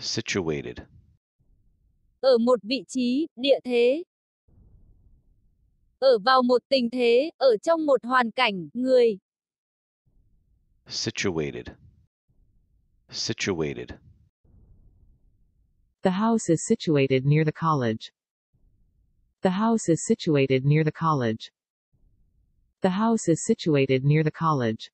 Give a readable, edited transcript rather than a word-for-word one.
Situated. Ở một vị trí, địa thế. Ở vào một tình thế, ở trong một hoàn cảnh, người. Situated. Situated. The house is situated near the college. The house is situated near the college. The house is situated near the college.